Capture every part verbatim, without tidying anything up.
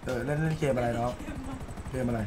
เออเล่นเล่นเกมอะไรเนาะเกมอะไร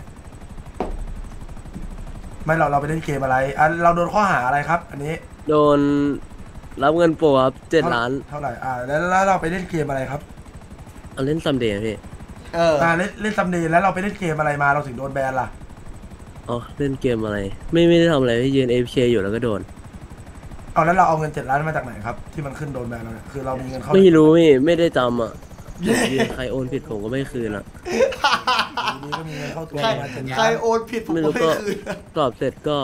ไม่เราเราไปเล่นเกมอะไรอ่ะเราโดนข้อหาอะไรครับ อันนี้โดนรับเงินโปรครับเจ็ดล้านเท่าไหร่อ่าแล้วแล้วเราไปเล่นเกมอะไรครับเอาเล่นซัมเดย์พี่เอออ่าเล่นเล่นซัมเดย์แล้วเราไปเล่นเกมอะไรมาเราถึงโดนแบนล่ะอ๋อเล่นเกมอะไร ไม่ไม่ได้ทำอะไรพี่ยืนเอฟเคอยู่แล้วก็โดนเอาแล้วเราเอาเงินเจ็ดล้านมาจากไหนครับที่มันขึ้นโดนแบนเราเนี่ยคือเรามีเงินเข้าไม่รู้พี่ไม่ได้จำอ่ะยืนใครโอนผิดผมก็ไม่คืนอ่ะดีก็มีเงินเข้าตัวมาเจ็ดล้านใครโอนผิดผมก็ไม่คืนกรอบเสร็จก็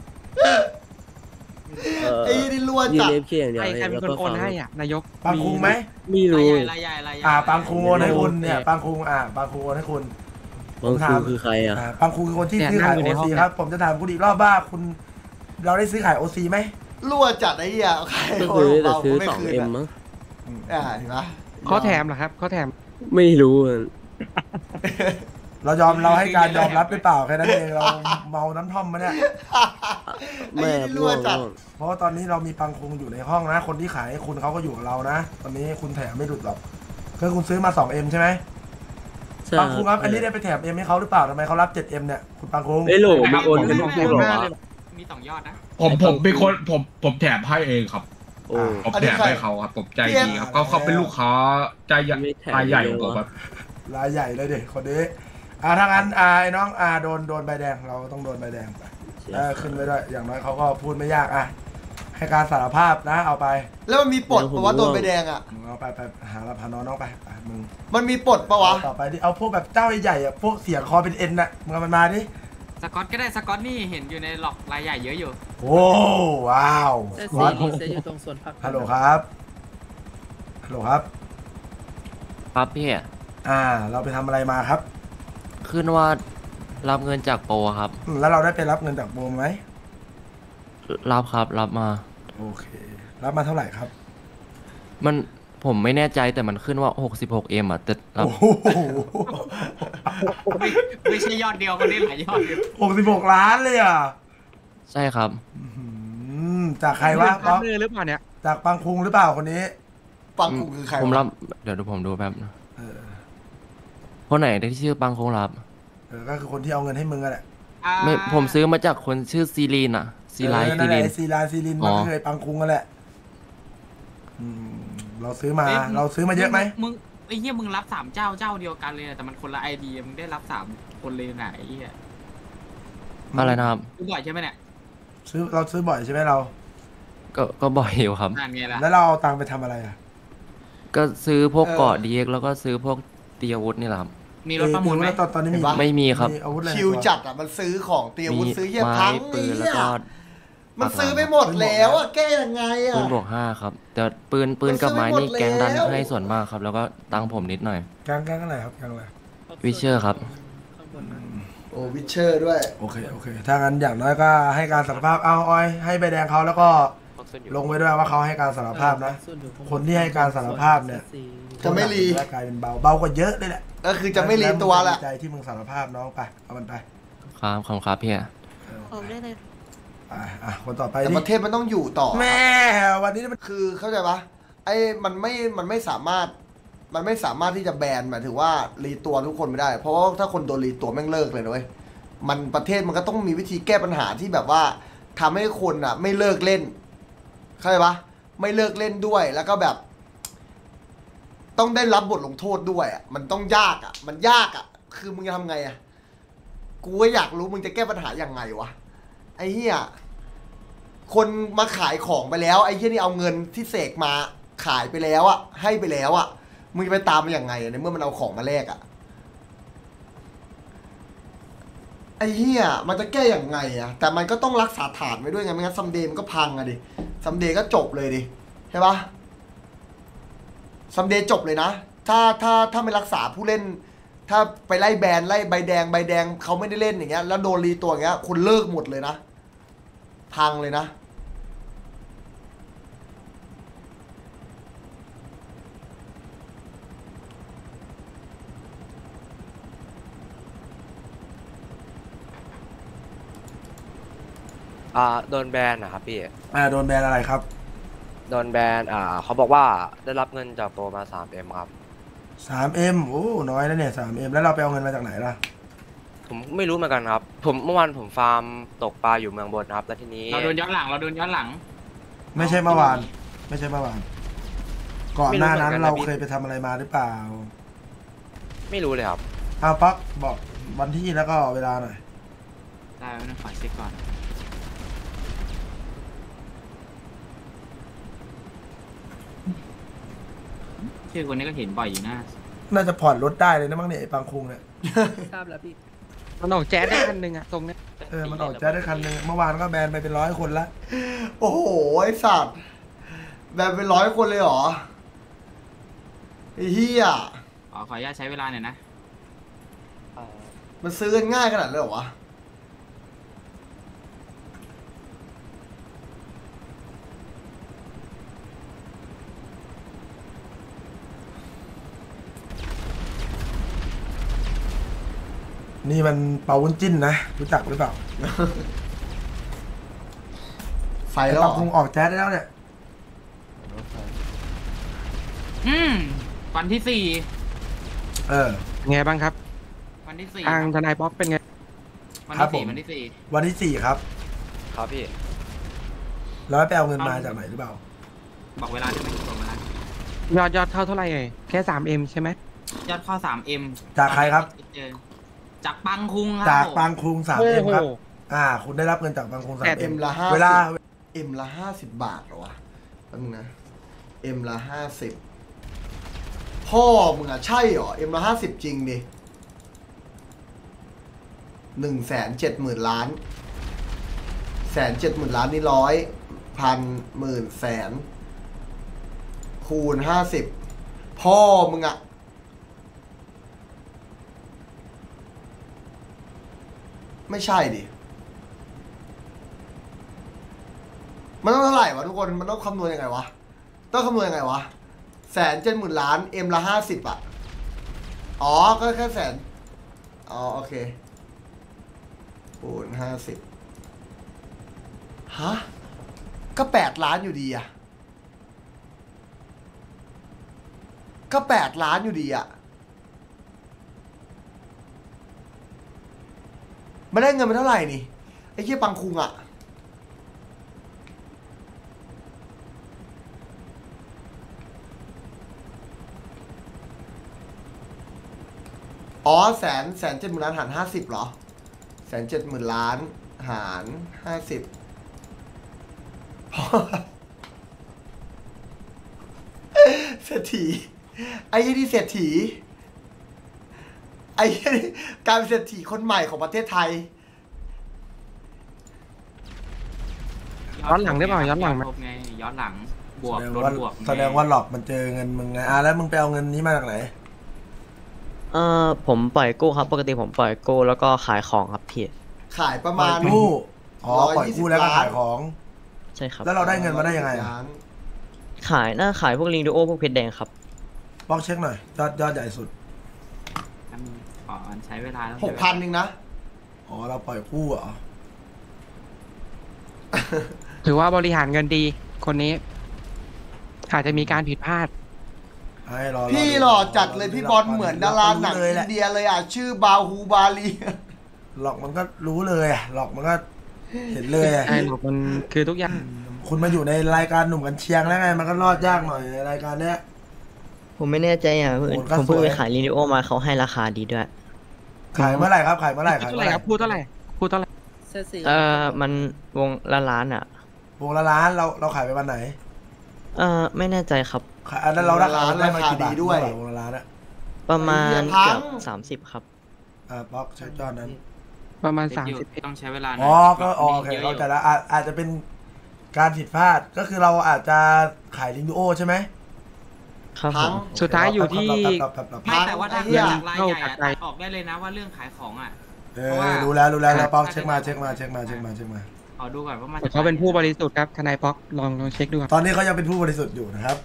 ไอ้นี่ล้วนจัดยืนเอฟเคอย่างเดียวใครเป็นคนโอนให้อ่ะนายกปังคุงไหมไม่รู้อ่าปังคุงโอนให้คุณเนี่ยปังคุงอ่าปังคุงโอนให้คุณปังคุงคือใครอ่ะปังคุงคือคนที่ซื้อขายโอซีครับผมจะถามคุณอีกรอบว่าคุณเราได้ซื้อขายโอซีไหมล้วนจัดไอ้เหี้ยใครโอนเราไม่คืนอ่ะอ่าเห็นปะเขาแถมเหรอครับเขาแถมไม่รู้เรายอมเราให้การยอมรับหรือเปล่าแค่นั้นเองเราเมาน้ำท่อมมาเนี่ยไม่รู้จักเพราะว่าตอนนี้เรามีปังคุงอยู่ในห้องนะคนที่ขายคุณเขาก็อยู่กับเรานะตอนนี้คุณแถมไม่หลุดหรอกคือคุณซื้อมา สองเอ็ม ใช่ไหมปังคุงครับอันนี้ได้ไปแถมเอ็มให้เขาหรือเปล่าทำไมเขารับ เจ็ดเอ็ม เนี่ยคุณปังคุงไม่หลงมีโอนเป็นลูกคู่หรอมีสองยอดนะผมผมเป็นคนผมผมแถมให้เองครับผมแถมให้เขาครับผมใจดีครับเขาเขาเป็นลูกค้าใจใหญ่รายใหญ่ของผมครับรายใหญ่เลยเด็กคนนี้อ่าถ้างั้นอ่าไอ้น้องอ่าโดนโดนใบแดงเราต้องโดนใบแดงไปเออขึ้นไปด้วยอย่างน้อยเขาก็พูดไม่ยากอ่ะให้การสารภาพนะเอาไปแล้วมันมีปลดปะวะโดนใบแดงอ่ะเอาไปไปหาละพาน้องน้องไปไปมึงมันมีปลดปะวะต่อไปดิเอาพวกแบบเจ้าใหญ่ๆอ่ะพวกเสียงคอเป็นเอ็นน่ะมึงเอามันมาดิสกอตก็ได้สกอตนี่เห็นอยู่ในหลอกรายใหญ่เยอะอยู่โอ้ว้าววัดจะอยู่ตรงส่วนพักฮัลโหลครับฮัลโหลครับครับพี่อ่าเราไปทำอะไรมาครับขึ้นว่ารับเงินจากโปรครับแล้วเราได้ไปรับเงินจากโปรไหมรับครับรับมาโอเครับมาเท่าไหร่ครับมันผมไม่แน่ใจแต่มันขึ้นว่าหกสิบหกเอ็มอ่ะแต่รับไม่ไม่ใช่ยอดเดียวคนนี้หลายยอดหกสิบหกล้านเลยอ่ะใช่ครับจากใครวะปังคุงหรือเปล่าเนี่ยจากปังคุงหรือเปล่าคนนี้ปังคุงคือใครผมรับเดี๋ยวดูผมดูแป๊บคนไหนที่ชื่อปังคุงรับเออก็คือคนที่เอาเงินให้มึงอะแหละไม่ผมซื้อมาจากคนชื่อซีรีนอะซีไลซีรีนซีไลซีรีนมันก็เคยปังคุงกันแหละเราซื้อมาเราซื้อมาเยอะไหมมึงไอ้เหี้ยมึงรับสามเจ้าเจ้าเดียวกันเลยแต่มันคนละไอเดียมึงได้รับสามคนเลยไหนไอ้เหี้ยอะไรนะครับซื้อบ่อยใช่ไหมเนี่ยซื้อเราซื้อบ่อยใช่ไหมเราก็ก็บ่อยอยู่ครับแล้วเราเอาตังค์ไปทำอะไรอ่ะก็ซื้อพวกเกาะดีเอ็กแล้วก็ซื้อพวกตีอาวุธนี่แหละครับมีรถประมูลไหมตอนนี้มีไม่มีครับคิวจัดอ่ะมันซื้อของตีอาวุธซื้อเหี้ยพังปืนแล้วก็มันซื้อไปหมดแล้วอ่ะแก้ยังไงอ่ะปืนบวกห้าครับแต่ปืนปืนกับไม้นี่แกงดันให้ส่วนมากครับแล้วก็ตังผมนิดหน่อยแกงแกงอะไรครับแกงอะไรวิเชอร์ครับโอ้วิเชอร์ด้วยโอเคโอเคถ้างั้นอย่างน้อยก็ให้การสารภาพเอาอ้อยให้ใบแดงเขาแล้วก็ลงไว้ด้วยว่าเขาให้การสารภาพนะคนที่ให้การสารภาพเนี่ยจะไม่รีกลายเป็นเบาเบากว่าเยอะเลยแหละก็คือจะไม่รีตัวแหละใจที่มึงสารภาพน้องไปเอามันไปครับขอบคุณครับพี่ออกได้เลยอ่ะคนต่อไปแต่ประเทศมันต้องอยู่ต่อแม่วันนี้มันคือเข้าใจปะไอ้มันไม่มันไม่สามารถมันไม่สามารถที่จะแบนหมายถึงว่ารีตัวทุกคนไม่ได้เพราะว่าถ้าคนโดนรีตัวแม่งเลิกเลยด้วยมันประเทศมันก็ต้องมีวิธีแก้ปัญหาที่แบบว่าทำให้คนอ่ะไม่เลิกเล่นเข้าใจปะไม่เลิกเล่นด้วยแล้วก็แบบต้องได้รับบทลงโทษด้วยอ่ะมันต้องยากอ่ะมันยากอ่ะคือมึงจะทำไงอ่ะกูก็อยากรู้มึงจะแก้ปัญหายังไงวะไอ้เหี้ยคนมาขายของไปแล้วไอ้เหี้ยนี่เอาเงินที่เสกมาขายไปแล้วอ่ะให้ไปแล้วอ่ะมึงจะไปตามมันยังไงในเมื่อมันเอาของมาแลกอ่ะไอ้เหี้ยมันจะแก้อย่างไงอ่ะแต่มันก็ต้องรักษาฐานไว้ด้วยไงไม่งั้นซัมเดย์มันก็พังอ่ะดิซัมเดย์ก็จบเลยดิใช่ปะซัมเดย์จบเลยนะถ้าถ้าถ้าไม่รักษาผู้เล่นถ้าไปไล่แบนไล่ใบแดงใบแดงเขาไม่ได้เล่นอย่างเงี้ยแล้วโดนรีตัวอย่างเงี้ยคุณเลิกหมดเลยนะพังเลยนะอ่าโดนแบนนะครับพี่อ่าโดนแบนอะไรครับโดนแบนอ่าเขาบอกว่าได้รับเงินจากโปรมา สามเอ็ม ครับสามเอ็มโอ้น้อยนะเนี่ยสามเอ็มแล้วเราไปเอาเงินมาจากไหนล่ะผมไม่รู้เหมือนกันครับ ผมเมื่อวานผมฟาร์มตกปลาอยู่เมืองบนครับ แล้วทีนี้เราโดนย้อนหลังเราโดนย้อนหลังไม่ใช่เมื่อวาน ไม่ใช่เมื่อวาน ก่อนหน้านั้นเราเคยไปทำอะไรมาหรือเปล่าไม่รู้เลยครับเอาป๊อกบอกวันที่แล้วก็เวลาหน่อยได้ไม่ต้องขอเช็คก่อนชื่อคนนี้ก็เห็นบ่อยอยู่นะน่าจะผ่อนรถได้เลยนะมั้งเนี่ยไอ้ปังคุงเนี่ยทราบแล้วพี่มันออกแจ๊สได้คันหนึ่งอะตรงเนี้ยเออมันออกแจ๊สได้คันหนึงเมื่อวานก็แบนไปเป็นร้อยคนละโอ้โหไอสัตว์แบบเป็นร้อยคนเลยเหรอไอ้เหี้ยขอขออนุญาตใช้เวลาหน่อยนะมันซื้อกันง่ายขนาดนั้นเลยเหรอวะนี่มันเปาวุ้นจิ้นนะรู้จักหรือเปล่าไฟไอ้แล้วเหรปังอคุงออกแจ๊สได้แล้วเนี่ยอืมวันที่สี่เออไงบ้างครับวันที่สี่ทางทนายป๊อกเป็นไงวันครับที่ผสี่มวันที่สี่วันที่สี่ครับครับพี่แล้วไปเอาเงินมาจากไหนหรือเปล่าบอกเวลาได้ไหมบอกเวลายอดยอดเข้าเท่าไหร่เอ่ยแค่สามเอ็มใช่ไหมยอดเข้าสามเอ็มจากใครครับจากปังคุงครัจากผมปังคุงสามโอ้เอ็มโหครับ อ่า คุณได้รับเงินจากปังคุงสามแต่เอ็เอ็มมละห้าเวลาเอ็มละห้าสิบบาทเหรอวะแป๊บนึงนะเอ็มละห้าสิบพ่อมึงอะใช่เหรอเอ็มละห้าสิบจริงดิหนึ่งแสนเจ็ดหมื่นล้านแสนเจ็ดหมื่นล้านนี่ร้อยพันหมื่นแสนคูณห้าสิบพ่อมึงอะไม่ใช่ดิ มันต้องเท่าไหร่วะทุกคน มันต้องคำนวณยังไงวะ ต้องคำนวณยังไงวะ แสนเจ็ดหมื่นล้านเอ็มละห้าสิบอ่ะ อ๋อ ก็แค่แสน อ๋อ โอเคคูณห้าสิบฮะ ก็แปดล้านอยู่ดีอ่ะ ก็แปดล้านอยู่ดีอ่ะ ไม่ได้เงินไปเท่าไหร่นี่ ไอ้เหี้ยปังคุงอ่ะ อ๋อแสนแสนเจ็ดหมื่นล้านหารห้าสิบเหรอแสนเจ็ดหมื่นล้านหารห้าสิบเศรษฐีไอ้ยี่นี่เศรษฐีไอ้ยี่นี่การเป็นเศรษฐีคนใหม่ของประเทศไทยย้อนหลังได้เปล่าย้อนหลังไหมครบไงย้อนหลังบวกแสดงลดว่าบวกแสดงว่าหลอกมันเจอเงินมึงไงอ่ะแล้วมึงไปเอาเงินนี้มาจากไหนเอ่อผมปล่อยกู้ครับปกติผมปล่อยกู้แล้วก็ขายของครับพี่ขายประปล่มาอยณกู้อ๋อปล่อยร้อยยี่สิบกู้แล้วก็ล้านขายของใช่ครับแล้วเราได้เงินมาได้ยังไงอ่ะล้านขายหน้าขายพวกลิงดูโอพวกเพชรแดงครับบอกเช็คหน่อย ยอดยอดใหญ่สุดขอใช้เวลาแล้วหกพันนึงนะอ๋อ เราปล่อยกู้เหรอถือว่าบริหารเงินดี คนนี้ อาจจะมีการผิดพลาดให้รอพี่หล่อจัดเลยพี่บอลเหมือนดาราหนังเลยอิแหละนเดียเลยอ่ะ ชื่อบาฮูบาลีหลอกมันก็รู้เลยอ่ะหลอกมันก็เห็นเลยอ่ะไอ้หรอกมันคือทุกอย่างคุณมาอยู่ในรายการหนุ่มกันเชียงแล้วไง มันก็รอดยากหน่อยในรายการเนี้ยผมไม่แน่ใจอ่ะเพื่อนโอ้ก็ผมเพิ่งสวยไปขายลิงดูโอมาเขาให้ราคาดีด้วยขายเมื่อไหร่ครับ ขายเมื่อไหร่พูดขายเท่าเมื่ไหอร่ไหร่ครับพูดเท่าไหร่พูดเท่าไหร่เอ่อมันวงละล้านอ่ะวงละล้านเราเราขายไปวันไหนเอ่อไม่แน่ใจครับขายอันนั้นเราได้วงละล้านได้มากี่บาทราคาดีด้วยวงละล้านอะประมาณไอ้เหี้ยพังเกือบสามสิบครับอ่าบล็อกใช้จอนั้นประมาณเช็คสามอยู่สิบต้องใช้เวลาหน่อ๋ยอ ก็อ๋อโอเคยะเข้ายู่ใจแล้วอาจอาจจะเป็นการผิดพลาด ก็คือเราอาจจะขายลิงดูโอใช่ไหมครับผพังมสุดท้ายอยู่ที่ครับครับครับครับไม่แต่ว่าถ้าไอ้เหี้เกิยดจากรายใหญ่เข้าอะใจตัดออกได้เลยนะว่าเรื่องขายของอ่ะเอเพราะอว่ารู้แล้วรู้แล้วแล้วป๊อกเช็คมาเช็คมาเช็คมาเช็คมาเช็คมาเช็คมาขอดูก่อนว่ามาแต่เขาเป็นผู้บริสุทธิ์ครับทนายป๊อกลองลองเช็คดูครับตอนนี้เขายังเป็นผู้บริสุทธิ์อยู่นะครับ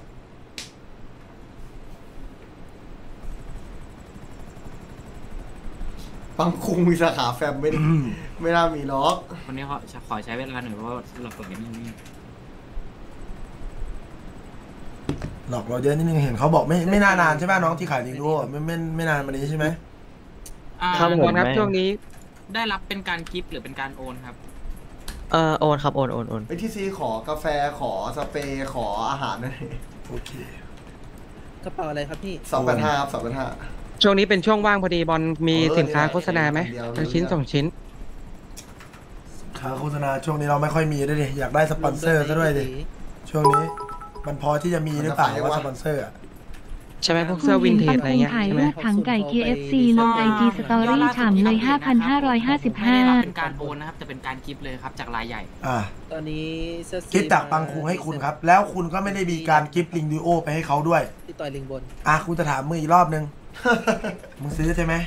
ปังคุงมีสาขาแฟมไม่ได้ไม่น่ามีล็อกคนนี้เขาขอใช้เวลาหน่อยเพราะว่าเราเปิดนี่นี่หลอกเราเยอะนิดนึงเห็นเขาบอกไม่ไม่นานานใช่ไหมน้องที่ขายลิงดูไม่ไม่ไม่นานมานี้ใช่ไหมอ่าครับผมครับไม่ช่วงนี้ได้รับเป็นการกิฟต์หรือเป็นการโอนครับเออโอนครับโอนโอนโอนไอที่ซีขอกาแฟขอสเปรย์ขออาหารนั่นเองโอเคกระเป๋าอะไรครับพี่สองพันห้าครับสองพันห้าช่วงนี้เป็นช่วงว่างพอดีบอลมีเออสินค้าเนี่ยโฆษณาไหมเดี๋ยวสักชิ้นเดี๋ยวสองชิ้นขาโฆษณาช่วงนี้เราไม่ค่อยมีด้วยดิอยากได้สปอนเซอร์ซะด้วยดิช่วงนี้มันพอที่จะมีหรือเปล่าว่าสปอนเซอร์อะใช่ไหมพวกเสื้อวินเทจอะไรเงี้ยถ่ายใช่ไหมรูปถังไก่ เค เอฟ ซี ลงไอจีสตอรี่ฉ่ำเลย ห้าพันห้าร้อยห้าสิบห้าไม่ได้รับเป็นการโอนนะครับแต่เป็นการกิฟต์เลยครับจากรายใหญ่อ่าตอนนี้เสื้อกิฟต์จากปังคุงให้คุณครับ แล้วคุณก็ไม่ได้มีการกิฟต์ลิงดูโอไปให้เขาด้วยที่ต่อยลิงบนอ่ะคุณจะถามมืออีกรอบนึง มึงซื้อใช่ไหม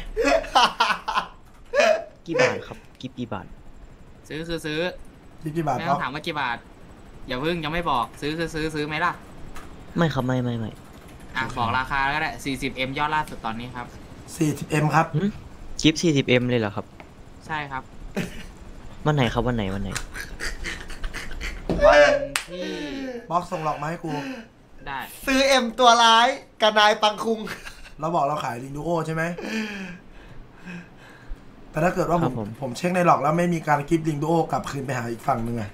กี่บาทครับกี่กี่บาทซื้อคือซื้อที่กี่บาทไม่คต้รัอบ งถามว่ากี่บาท อย่าเพิ่งยังไม่บอกซื้อคือซื้อซื้อไหมล่ะไม่ครับไม่ไม่ไม่อ่ะบอกราคาก็ได้ สี่สิบเอ็ม ยอดล่าสุดตอนนี้ครับสี่สิบเอ็มครับกิฟต์สี่สิบเอ็มเลยเหรอครับใช่ครับวันไหนครับวันไหนวันไหนวันที่บ็อกส่งหลอกมาให้กูได้ซื้อเอ็มตัวร้ายกับนายปังคุงเราบอกเราขายลิงดูโอใช่ไหม แต่ถ้าเกิดว่าผครัมบผมผมเช็คในหลอกแล้วไม่มีการกิฟต์ลิงดูโอกลับคืนไปหาอีกฝั่งหนึ่งไง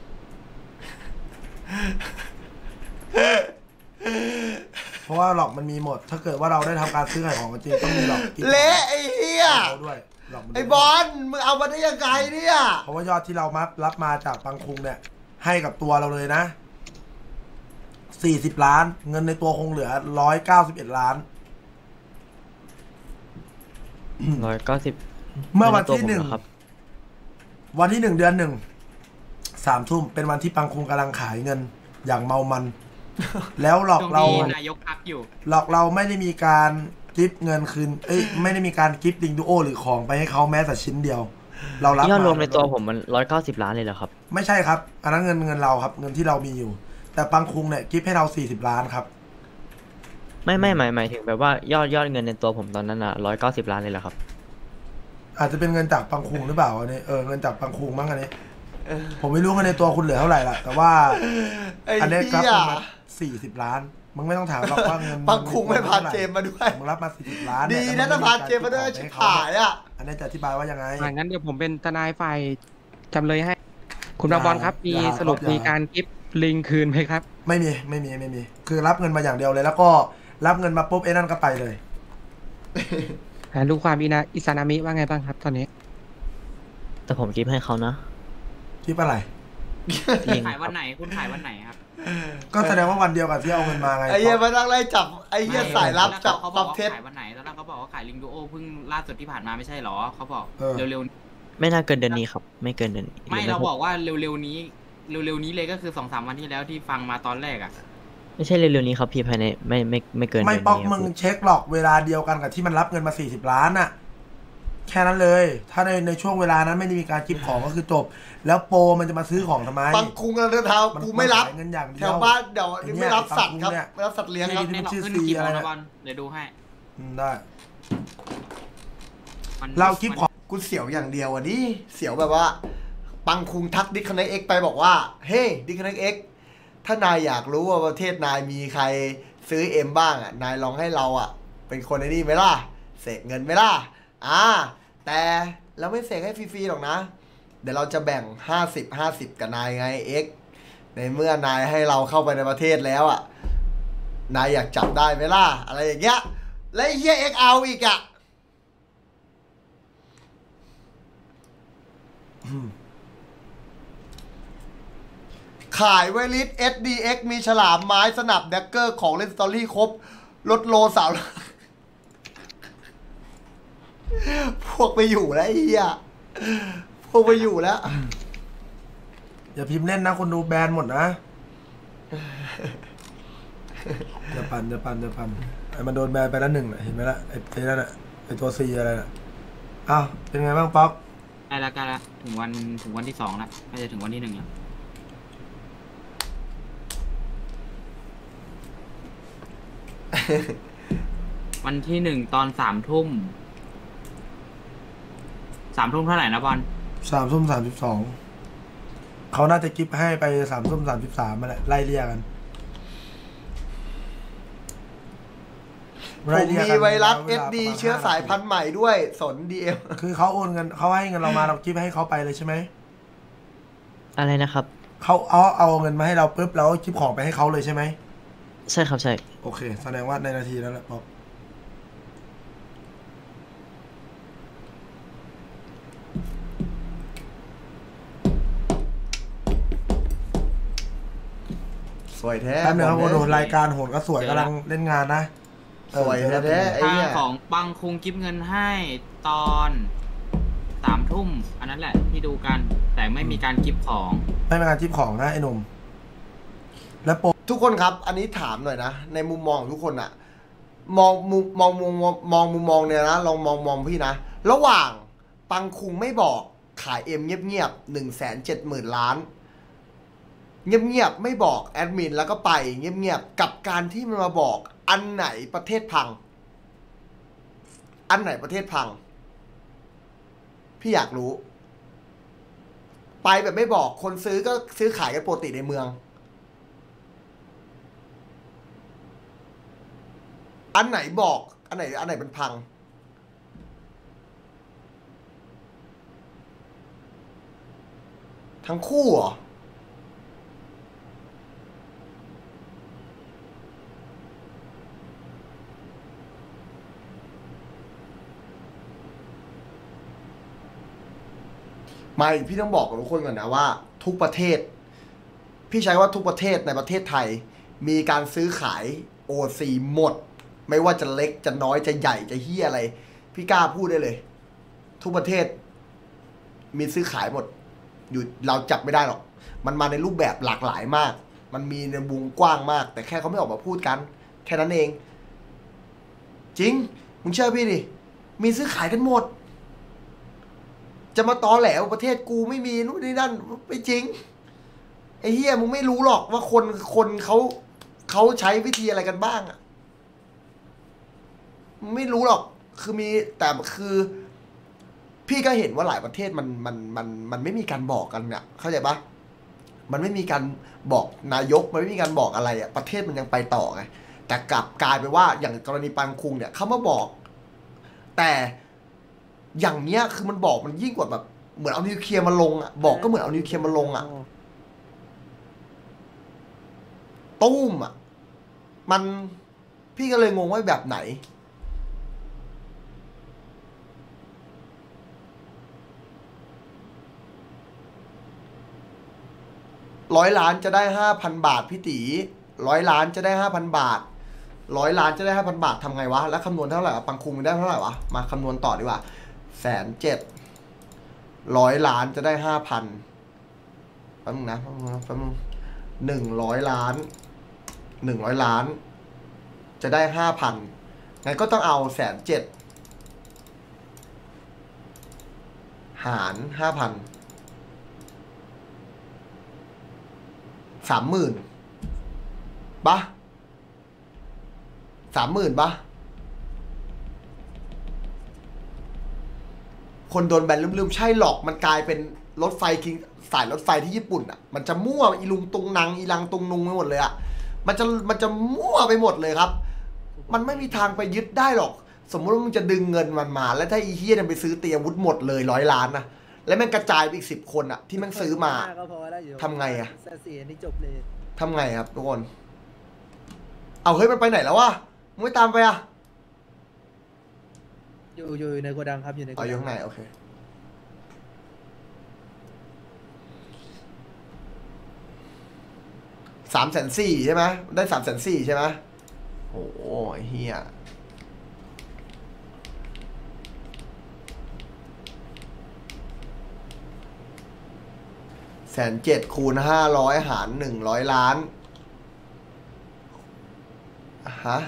เพราะว่าหลอกมันมีหมด ถ้าเกิดว่าเราได้ทำการซื้อขายของจริงต้องมีหลอกกิฟต์เละไอ้เหี้ยเราด้วยหลอกมันด้วยไอ้บอลมึงเอามาได้ยังไงเนี่ยเพราะว่ายอดที่เรามารับมาจากปังคุงเนี่ย ให้กับตัวเราเลยนะสี่สิบล้าน เงินในตัวคงเหลือร้อยเก้าสิบเอ็ดล้านร้อยเก้าสิบเมื่อวันที่หนึ่งครับวันที่หนึ่งเดือนหนึ่งสามทุ่มเป็นวันที่ปังคุงกำลังขายเงินอย่างเมามัน แล้วหลอกช่วงเรานี้นายกพักอยู่หลอกเราไม่ได้มีการกิฟต์เงินคืนเอ้ยไม่ได้มีการกิฟต์ลิงดูโอหรือของไปให้เขาแม้แต่ชิ้นเดียว เรารับยอดรวมาในตัวผมมันร้อยเก้าสิบล้านเลยเหรอครับไม่ใช่ครับ อันนั้นเงินเงินเราครับ เงินที่เรามีอยู่ แต่ปังคุงเนี่ยกิฟต์ให้เราสี่สิบล้านครับไม่ไม่หมายหมายถึงแบบว่ายอดยอดเงินในตัวผมตอนนั้นอ่ะร้อยเก้าสิบล้านเลยเหรอครับอาจจะเป็นเงินจากปังคุงหรือเปล่าอันนี้เออเงินจากปังคุงมั้งอันนี้ผมไม่รู้เงินในตัวคุณเหลือเท่าไหร่ละแต่ว่าไอ้อันนี้ครับเหี้ยมาสี่สิบล้านมึงไม่ต้องถามหรอกว่าเงินปังคุงไม่พาเจมมาด้วยมึงรับมาสี่สิบล้านดีเยนะถ้าพาเจมมาด้วยชิบหายอ่ะอันนี้จะอธิบายว่ายังไงอ่างั้นเดี๋ยวผมเป็นทนายฝ่ายจำเลยให้ คุณบางบอลครับ มีอย่าสรุปอย่ามีมีการกิฟต์ลิงคืนไหมครับไม่มีไม่มีไม่มี คือรับเงินมาอย่างเดียวเลย แล้วก็รับเงินมาปุ๊บไอ้นั่นก็ไปเลยอ่าลูกความอินาอิซานามิว่าไงบ้างครับตอนนี้แต่ผมกิฟต์ให้เขานะคิดอะไรลิงขายวันไหนคุณขายวันไหนครับก็แสดงว่าวันเดียวกับที่เอาเงินมาไงไอ้เหี้ยมานั่งไล่จับไอ้เหี้ยไม่สายลับจับเขาบปอรักบว่าเท็จขายวันไหนตอนแรกเขาบอกว่าขายลิงดูโอเพิ่งล่าสุดที่ผ่านมาไม่ใช่หรอเขาบอกเออเร็วไม่น่าเกินเดือนนี้ครับ ไม่เกินเดือนนี้ๆไม่เราบอกว่าเร็วๆนี้เร็วๆนี้เลยก็คือสองสามวันที่แล้วที่ฟังมาตอนแรกอ่ะไม่ใช่เร็วๆนี้ครับพี่ภายในไม่ไม่ไม่เกินไม่เดือนป๊อกนี้มึงครับเช็คหรอกเวลาเดียวกันกับที่มันรับเงินมาสี่สิบล้านน่ะ แค่นั้นเลย ถ้าในในช่วงเวลานั้นไม่ได้มีการกิฟต์ของก็คือจบ แล้วโปรมันจะมาซื้อของทำไมปังคุงกันเดินเท้ากูไม่รับนขายเงินอย่างเดีแถยววบ้านเดี๋ยวไอ้เนี่ยไม่รับสัตว์ครับไอ้ปังคุงเนี่ยไม่รับสัตว์เลี้ยงครับที่มันชื่อขึ้นซีกี่โมอะไรงนะนะบอลเดี๋ยวดูให้อืมได้มันเรากิฟต์ของกูเสียวอย่างเดียวอ่ะนี่เสียวแบบว่า ปังคุงทักดิคเนเอ็กไปบอกว่าเฮ้ยดิคเนเอ็กถ้านายอยากรู้ว่าประเทศนายมีใครซื้อเอ็มบ้างอ่ะนายลองให้เราอ่ะ เป็นคนในนี่ไหมล่ะเสกเงินไหมล่ะอ่าแต่เราไม่เสกให้ฟรีๆหรอกนะ เดี๋ยวเราจะแบ่งห้าสิบห้าสิบกับนายไงเอ็กในเมื่อนายให้เราเข้าไปในประเทศแล้วอ่ะนายอยากจับได้ไหมล่ะอะไรอย่างเงี้ยและไอ้เฮียเอ็กเอาอีกอ่ะ ขายไวลิส เอส ดี เอ็กซ์ มีฉลามไม้สนับแดกเกอร์ของเล่นสตอรี่ครบลดโลสาว พวกไปอยู่แล้วไอ้เหี้ยพวกไปอยู่แล้วอย่าพิมพ์เล่นนะคนดูแบนหมดนะจะปั่นจะปั่นจะปั่นไอ้มันโดนแบนไปแล้วหนึ่งน่ะเห็นไหมล่ะไอ้ไอ้นั่นน่ะไอ้ตัวซีอะไรน่ะอ้าวเป็นไงบ้างป๊อกได้แล้วกันละถึงวันถึงวันที่สองแล้วไม่จะถึงวันที่หนึ่งแล้ว วันที่หนึ่งตอนสามทุ่มสามทุ่มเท่าไหร่นะบอลสามทุ่มสามสิบสองเขาน่าจะกิฟต์ให้ไปสามทุ่มสามสิบสามมาแหละไล่เรียกกันผมมีไวรัส เอส ดี เชื้อสายพันธุ์ใหม่ด้วยสน ดี เอ็มคือเขาโอนเงินเขาให้เงินเรามาเรากิฟให้เขาไปเลยใช่ไหมอะไรนะครับเขาเอาเอาเงินมาให้เราปุ๊บแล้วกิฟของไปให้เขาเลยใช่ไหมใช่ครับใช่โอเคแสดงว่าในนาทีนั้นแหละบอกสวยแท้แป๊บนึงครับผมดูรายการโหนก็สวยกำลังเล่นงานนะสวยแท้แท้ไอ้ค่าเนี่ยของปังคุงกิฟเงินให้ตอนสามทุ่มอันนั้นแหละที่ดูกันแต่ไม่มีการกิฟของไม่เป็นการกิฟของนะไอ้หนุ่มแล้วโปรทุกคนครับ อันนี้ถามหน่อยนะ ในมุมมองของทุกคนอะมองมุมมองมุมมองมองมุมมองเนี่ยนะลองมองมองพี่นะ ระหว่างปังคุงไม่บอกขายเอ็มเงียบๆหนึ่งแสนเจ็ดหมื่นล้าน เงียบๆไม่บอกแอดมินแล้วก็ไปเงียบๆกับการที่มันมาบอกอันไหนประเทศพัง อันไหนประเทศพัง พี่อยากรู้ ไปแบบไม่บอกคนซื้อก็ซื้อขายกันปกติในเมือง อันไหนบอกอันไหนอันไหนเป็นพัง ทั้งคู่เหรอ ไม่พี่ต้องบอกกับทุกคนก่อนนะว่าทุกประเทศ พี่ใช้ว่าทุกประเทศในประเทศไทย มีการซื้อขาย โอ ซี หมด ไม่ว่าจะเล็กจะน้อยจะใหญ่จะเฮี้ยอะไร พี่กล้าพูดได้เลย ทุกประเทศ มีซื้อขายหมด อยู่เราจับไม่ได้หรอก มันมาในรูปแบบหลากหลายมาก มันมีในวงกว้างมาก แต่แค่เขาไม่ออกมาพูดกัน แค่นั้นเอง จริงมึงเชื่อพี่ดิมีซื้อขายกันหมด จะมาตอแหลว่าประเทศกูไม่มีนู่นนี่นั่นไม่จริงไอ้เฮียมึงไม่รู้หรอกว่าคนคนเขาเขาใช้วิธีอะไรกันบ้างอ่ะมึงไม่รู้หรอกคือมีแต่คือ พี่ก็เห็นว่าหลายประเทศมันมันมันมันไม่มีการบอกกันเนี่ยเข้าใจปะมันไม่มีการบอกนายกมันไม่มีการบอกอะไรอ่ะประเทศมันยังไปต่อไงแต่กลับกลายไปว่าอย่างกรณีปังคุงเนี่ยเขามาบอก แต่อย่างเนี้ยคือมันบอกมันยิ่งกว่าแบบเหมือนเอานิวเคลียร์มาลงอ่ะบอกก็เหมือนเอานิวเคลียร์มาลงอ่ะตุ้มอ่ะมันพี่ก็เลยงงว่าแบบไหนร้อยล้านจะได้ห้าพันบาทพี่ตีร้อยล้านจะได้ห้าพันบาทร้อยล้านจะได้ห้าพันบาททำไงวะแล้วคำนวณเท่าไหร่ปังคุงมันได้เท่าไหร่วะมาคำนวณต่อดีกว่าแสนเจ็ดร้อยล้านจะได้ห้าพันแป๊บนึงนะแป๊บนึงนะแป๊บนึงหนึ่งร้อยล้านหนึ่งร้อยล้านจะได้ห้าพันงั้นก็ต้องเอาแสนเจ็ดหารห้าพันสามหมื่นปะสามหมื่นปะคนโดนแบนลืมๆใช่หรอกมันกลายเป็นรถไฟคิงสายรถไฟที่ญี่ปุ่นอ่ะมันจะมั่วอีลุงตุงนังอีลังตุงนุงไปหมดเลยอ่ะมันจะมันจะมั่วไปหมดเลยครับมันไม่มีทางไปยึดได้หรอกสมมติว่ามึงจะดึงเงินมันมาแล้วถ้าอีเฮียเนี่ยไปซื้อเตรียมอาวุธหมดเลยร้อยล้านนะแล้วมันกระจายไปอีกสิบคนอ่ะที่มันซื้อมาทำไงอ่ะทำไงครับทุกคนเอาเฮ้ยมันไปไหนแล้ววะมึงไม่ตามไปอ่ะอยู่อยู่ในโกดังครับอยู่ในโกดังเอาอยู่ข้างในโอเคสามแสนสี่ใช่ไหมได้สามแสนสี่ใช่ไหมโอ้โหเฮียแสนเจ็ดคูณห้าร้อยหารหนึ่งร้อยล้านฮะ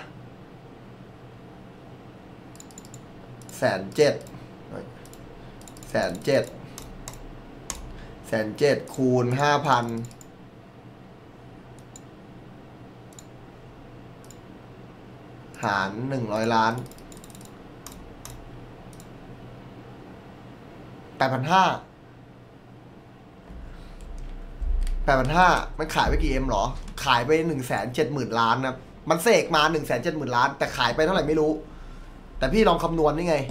แสนเจ็ดแสนเจ็ดแสนเจ็ดคูณห้าพันหารหนึ่งร้อยล้านแปดพันห้าแปดพันห้ามันขายไปกี่เอ็มหรอขายไปหนึ่งแสนเจ็ดหมื่นล้านนะมันเสกมาหนึ่งแสนเจ็ดหมื่นล้านแต่ขายไปเท่าไหร่ไม่รู้แต่พี่ลองคำนวณนี่ไง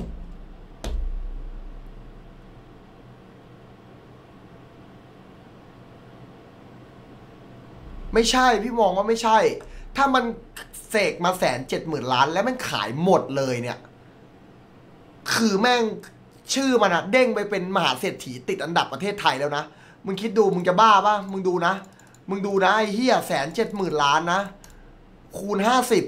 ไม่ใช่พี่มองว่าไม่ใช่ถ้ามันเสกมาแสนเจ็ดหมื่นล้านแล้วมันขายหมดเลยเนี่ยคือแม่งชื่อมันอะเด้งไปเป็นมหาเศรษฐีติดอันดับประเทศไทยแล้วนะมึงคิดดูมึงจะบ้าป่ะมึงดูนะมึงดูนะไอ้เหี้ยแสนเจ็ดหมื่นล้านนะคูณห้าสิบ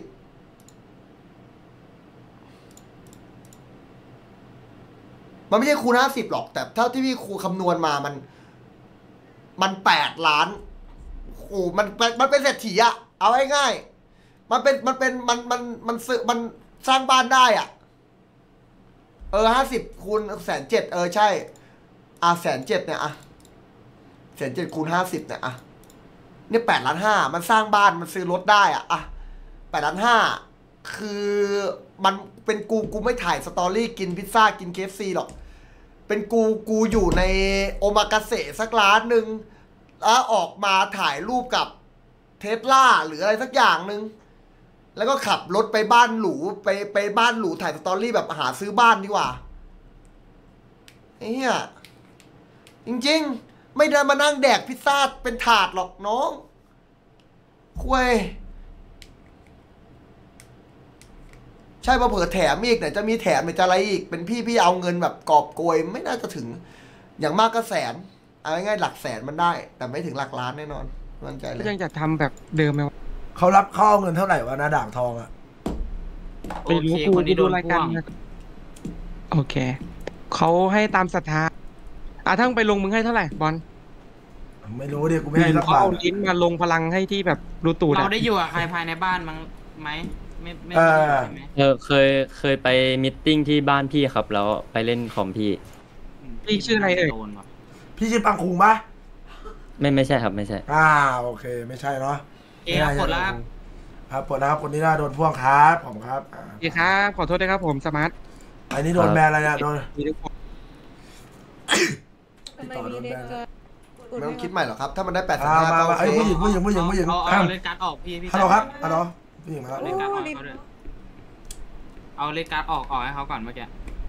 มันไม่ใช่คูณห้าสิบหรอกแต่เท่าที่พี่ครูคำนวณมามันมันแปดล้านโอ้มันมันเป็นเศรษฐีอะเอาง่ายๆมันเป็นมันเป็นมันมันมันซื้อมันสร้างบ้านได้อะเออห้าสิบคูณแสนเจ็ดเออใช่อ่ะแสนเจ็ดเนี่ยอ่ะแสนเจ็ดคูณห้าสิบเนี่ยอ่ะเนี่ยแปดล้านห้ามันสร้างบ้านมันซื้อรถได้อ่ะอ่ะแปดล้านห้าคือมันเป็นกูกูไม่ถ่ายสตอรี่กินพิซซ่ากินเคฟซีหรอกเป็นกูกูอยู่ในโอมากาเสะสักร้านหนึ่งแล้วออกมาถ่ายรูปกับเทสลาหรืออะไรสักอย่างหนึ่งแล้วก็ขับรถไปบ้านหรูไปไปบ้านหรูถ่ายสตอรี่แบบหาซื้อบ้านดีกว่าไอ้เหี้ยจริงๆไม่ได้มานั่งแดกพิซซ่าเป็นถาดหรอกน้องคุยใช่พอเผื่อแถมอีกเนี่ยจะมีแถมจะอะไรอีกเป็นพี่พี่เอาเงินแบบกอบโกยไม่น่าจะถึงอย่างมากก็แสนเอาง่ายๆหลักแสนมันได้แต่ไม่ถึงหลักล้านแน่นอนมั่นใจเลยยังจะทำแบบเดิมไหมวะเขารับเข้าเงินเท่าไหร่วะนะด่างทองอะไม่รู้กูดูรายการโอเคเขาให้ตามศรัทธาอ่ะทั้งไปลงมึงให้เท่าไหร่บอลไม่รู้ดิกูไม่ให้สักบาทเขาเอาลิ้นมาลงพลังให้ที่แบบรู้ตูดเราได้อยู่กับใครภายในบ้านมั้งไหมไม่ไม่เออเคยเคยไปมิทติ้งที่บ้านพี่ครับแล้วไปเล่นคอมพี่พี่ชื่ออะไรเอ่ยพี่ชื่อปังคุงปะไม่ไม่ใช่ครับไม่ใช่อ่าโอเคไม่ใช่เนาะเอ๊ะปลดแล้วครับปลดแล้วครับคนนี้น่าโดนพ่วงครับผมครับดีครับขอโทษด้วยครับผมสมาร์ทอันนี้โดนแบนอะไรเนี่ยโดนติดต่อโดนแบนไม่ต้องคิดใหม่หรอกครับถ้ามันได้แปดสิบห้ามามาไอ้ผู้หญิงผู้หญิงผู้หญิงผู้หญิงเอาเลนการ์ดออกพี่พี่ฮัลโหลครับฮัลโหลผู้หญิงมาแล้วเลนการ์ดออกเขาด้วยเอาเลนการ์ดออกออกให้เขาก่อนเมื่อกี้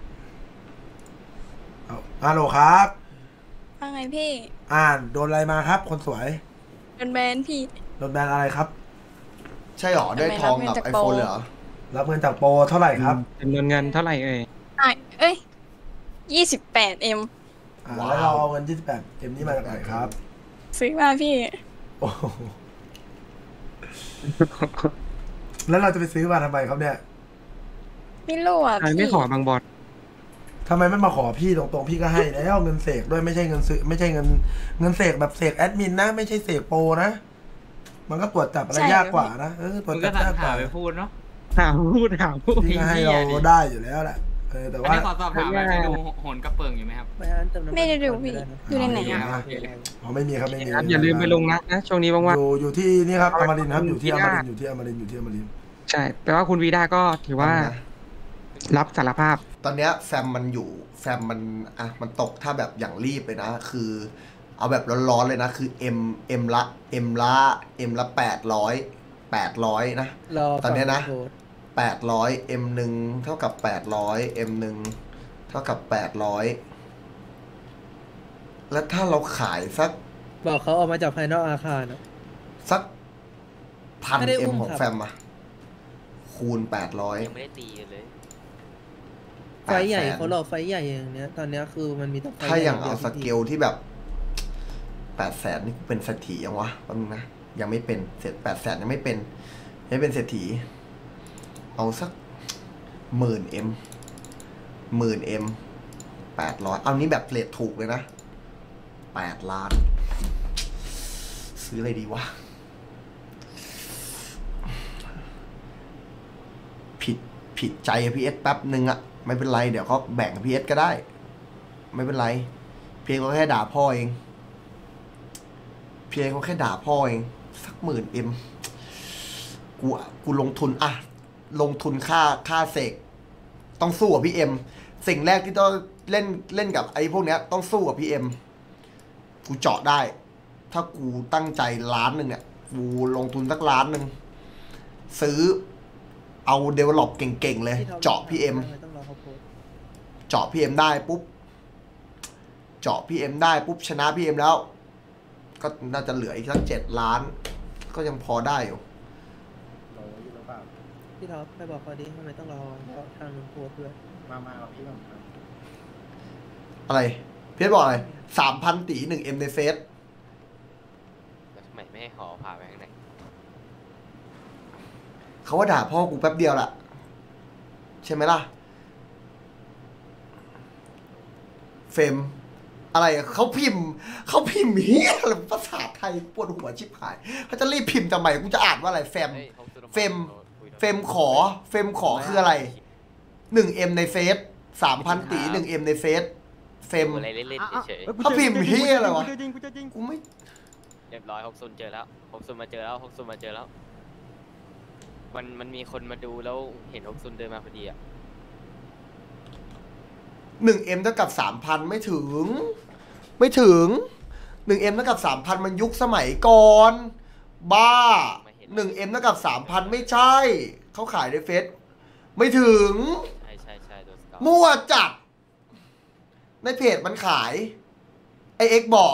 ฮัลโหลครับว่าไงพี่อ่านโดนอะไรมาครับคนสวยโดนแบนพี่โดนแบนอะไรครับใช่หรอได้ทองกับไอโฟนเลยเหรอรับเงินจากโปรเท่าไหร่ครับจำนวนเงินเท่าไหร่เอ่ยเอ้ยยี่สิบแปดเอ็มแล้วเราเอาเงินยี่สิบแปดเอ็มนี้มาจากไหนครับซื้อมาพี่แล้วเราจะไปซื้อมาทำไมครับเนี่ยไม่รู้อ่ะพี่ไม่ขอบางบอลทำไมไม่มาขอพี่ตรงๆพี่ก็ให้แล้วเงินเสกด้วยไม่ใช่เงินซื้อไม่ใช่เงินเงินเสกแบบเสกแอดมินนะไม่ใช่เสกโปรนะมันก็ตรวจจับอะไรยากกว่านะเออตรวจจับยากกว่าไปพูดเนาะหาพูดหาพูดพี่ให้เราได้อยู่แล้วแหละเออแต่ว่าขอสอบถามว่าได้ดูโหนกระเปิงอยู่ไหมครับไม่ได้ดูพี่อยู่ในไหนอ๋อไม่มีครับไม่มีอย่าลืมไปลงนะนะช่วงนี้ว่างๆอยู่อยู่ที่นี่ครับอมรินทร์ครับอยู่ที่อมรินทร์อยู่ที่อมรินทร์อยู่ที่อมรินทร์ใช่แปลว่าคุณวีด้าก็ถือว่ารับสารภาพตอนเนี้ยแฟมมันอยู่แฟมมันอ่ะมันตกถ้าแบบอย่างรีบเลยนะคือเอาแบบร้อนๆเลยนะคือ M M ละ M ละ M ละแปดร้อยแปดร้อยนะตอนนี้นะแปดร้อย M หนึ่งเท่ากับแปดร้อย M หนึ่งเท่ากับแปดร้อยแล้วถ้าเราขายสักบอกเขาออกมาจากภายนอกอาคารสักพัน M ของแฟมอะคูณแปดร้อยยังไม่ได้ตีเลยไฟใหญ่เขาหลอกไฟใหญ่อย่างเนี้ยตอนนี้คือมันมีต้องถ้าอย่างเอาสเกลที่แบบแปดแสนนี่เป็นเศรษฐียังวะบ้างนะยังไม่เป็นเสร็จแปดแสนยังไม่เป็นไม่เป็นเศรษฐีเอาสักหมื่นเอ็มหมื่นเอ็มแปดร้อยเอานี้แบบเรทถูกเลยนะแปดล้านซื้ออะไรดีวะผิดผิดใจพีเอสแป๊บหนึ่งอะไม่เป็นไรเดี๋ยวเขาแบ่งพีเอสก็ได้ไม่เป็นไรเพียงเขาแค่ด่าพ่อเองเพียงเขาแค่ด่าพ่อเองสักหมื่นเอ็มกูกูลงทุนอะลงทุนค่าค่าเสกต้องสู้กับพี่เอ็มสิ่งแรกที่ต้องเล่นเล่นกับไอ้พวกเนี้ยต้องสู้กับพี่เอ็มกูเจาะได้ถ้ากูตั้งใจล้านหนึ่งเนี่ยกูลงทุนสักล้านหนึ่งซื้อเอาเดเวลลอปเก่งๆเลยเจาะพีเอ็มเจาะพีเอ็มได้ปุ๊บเจาะพีเอ็มได้ปุ๊บชนะพีเอ็มแล้วก็น่าจะเหลืออีกสักเจ็ดล้านก็ยังพอได้อยู่พี่ท็อปไปบอกเขาดิทำไมต้องรอทางนู้นพูดด้วยมามาเอาพี่มาอะไรเพียรบอกอะไรสามพันตีหนึ่งเอ็มในเฟสทำไมไม่ให้ขอพาไปข้างในเขาว่าด่าพ่อกูแป๊บเดียวล่ะใช่ไหมล่ะเฟมอะไรเขาพิมพ์เขาพิมพ์เฮียอะไรภาษาไทยปวดหัวชิบหายเขาจะรีบพิมพ์ทำไมกูจะอ่านว่าอะไรเฟมเฟมเฟมขอเฟมขอคืออะไรหนึ่งเอ็มในเฟสสามพันตีหนึ่งเอ็มในเฟสเฟมอะไรเล่นๆเฉยเขาพิมพ์เฮียอะไรวะกูไม่เรียบร้อยฮกซุนเจอแล้วฮกซุนมาเจอแล้วฮกซุนมาเจอแล้วมันมันมีคนมาดูแล้วเห็นฮกซุนเดินมาพอดีอ่ะหนึ่งเอ็มเท่ากับสามพันไม่ถึงไม่ถึงหนึ่งเอ็มเท่ากับสามพันมันยุคสมัยก่อนบ้าหนึ่งเอ็มเท่ากับสามพันไม่ใช่เขาขายในเฟซไม่ถึงใช่ใช่ใช่มั่วจัดในเพจมันขายไอเอ็กบอก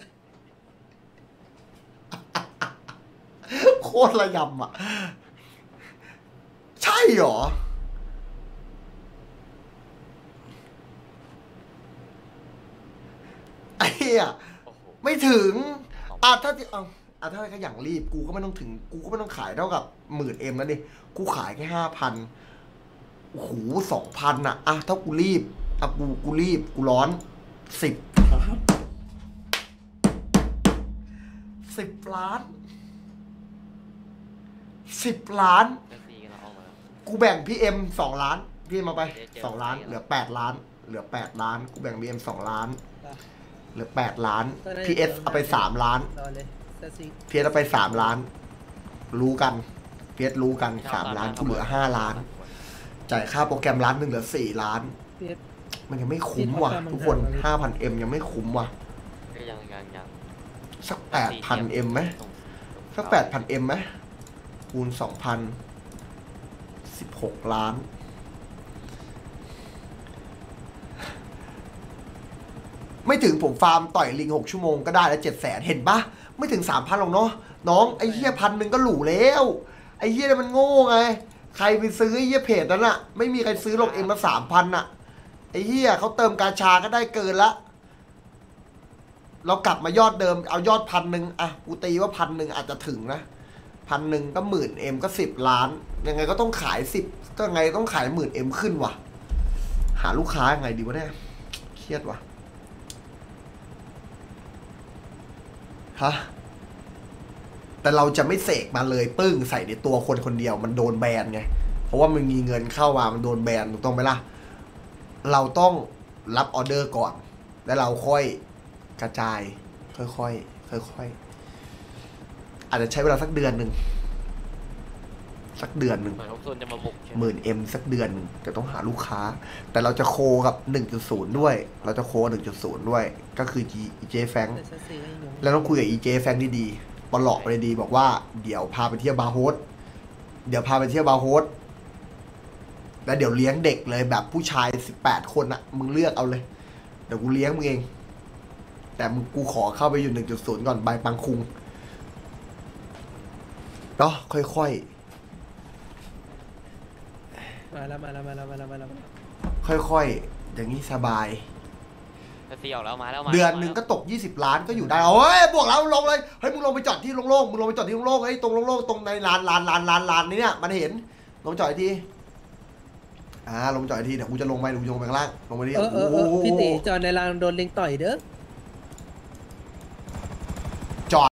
โคตรระยำอ่ะใช่หรอไอ้เหี้ยไม่ถึงอ่ะถ้าเอาอ่ะถ้าขยันรีบกูก็ไม่ต้องถึงกูก็ไม่ต้องขายเท่ากับหมื่นเอ็มแล้วดิกูขายแค่ห้าพันโอ้โหสองพันอ่ะอ่ะถ้ากูรีบอ่ะกูกูรีบกูร้อนสิบสิบล้านสิบล้านกูแบ่งพี่เอ็มสองล้านพี่มาไปสองล้านเหลือแปดล้านเหลือแปดล้านกูแบ่งพี่เอ็มสองล้านเหลือแปดล้านพีเอสเอาไปสามล้านพีเอสเอาไปสามล้านรู้กันพีเอสรู้กันสามล้านกูเหลือห้าล้านจ่ายค่าโปรแกรมล้านหนึ่งเหลือสี่ล้านมันยังไม่คุ้มว่ะทุกคนห้าพันเอ็มยังไม่คุ้มว่ะยังยังยังสักแปดพันเอ็มไหมสักแปดพันเอ็มไหมคูณสองพันสิบหกล้านไม่ถึงผมฟาร์มต่อยลิงหกชั่วโมงก็ได้แล้วเจ็ดแสนเห็นปะไม่ถึงสามพันหรอกเนาะน้องไอ้เหี้ยพันหนึ่งก็หรูแล้วไอ้เหี้ยมันโง่ไงใครไปซื้อไอ้เหี้ยเพจนั้นอะไม่มีใครซื้อหรอกเอ็มมาสามพันอะไอ้เหี้ยเขาเติมกาชาก็ได้เกินละเรากลับมายอดเดิมเอายอดพันหนึ่งอะกูตีว่าพันหนึ่งอาจจะถึงนะพันหนึ่งก็หมื่นเอ็มก็สิบล้านยังไงก็ต้องขายสิบก็ไงต้องขายหมื่นเอ็มขึ้นว่ะหาลูกค้ายังไงดีวะเนี่ยเครียดว่ะฮะแต่เราจะไม่เสกมาเลยปึ้งใส่ในตัวคนคนเดียวมันโดนแบนไงเพราะว่ามันมีเงินเข้ามามันโดนแบนถูกต้องไหมล่ะเราต้องรับออเดอร์ก่อนแล้วเราค่อยกระจายค่อยๆค่อยๆอาจจะใช้เวลาสักเดือนหนึ่งสักเดือนหนึ่งหมื่นเอ็มสักเดือนหนึ่งจะต้องหาลูกค้าแต่เราจะโคกับ หนึ่งจุดศูนย์ ด้วยเราจะโค หนึ่งจุดศูนย์ ด้วยก็คือ อี เจ แฟงแล้วต้องคุยกับ อี เจ แฟงดีๆปลอกไปดีบอกว่าเดี๋ยวพาไปเที่ยวบาร์โฮสเดี๋ยวพาไปเที่ยวบาร์โฮสแล้วเดี๋ยวเลี้ยงเด็กเลยแบบผู้ชายสิบแปดคนอะมึงเลือกเอาเลยเดี๋ยวกูเลี้ยงมึงเองแต่มึงกูขอเข้าไปอยู่ หนึ่งจุดศูนย์ ก่อนใบปังคุงเนาะค่อยๆมาแล้วมาแล้วมาแล้วมาแล้วมาแล้วค่อยๆอย่างนี้สบายตีออกแล้วมาแล้วเดือนหนึ่งก็ตกยี่สิบล้านก็อยู่ได้เฮ้ยบวกแล้วลงเลยเฮ้ยมึงลงไปจอดที่โล่งๆมึงลงไปจอดที่โล่งๆไอ้ตรงโล่งๆตรงในลานลานลานลานลานนี้เนี่ยมันเห็นลงจอดทีอ่าลงจอดทีเดี๋ยวกูจะลงไปลงไปข้างล่างลงไปดิเออเออพี่ตีจอดในลานโดนลิงต่อยเด้อ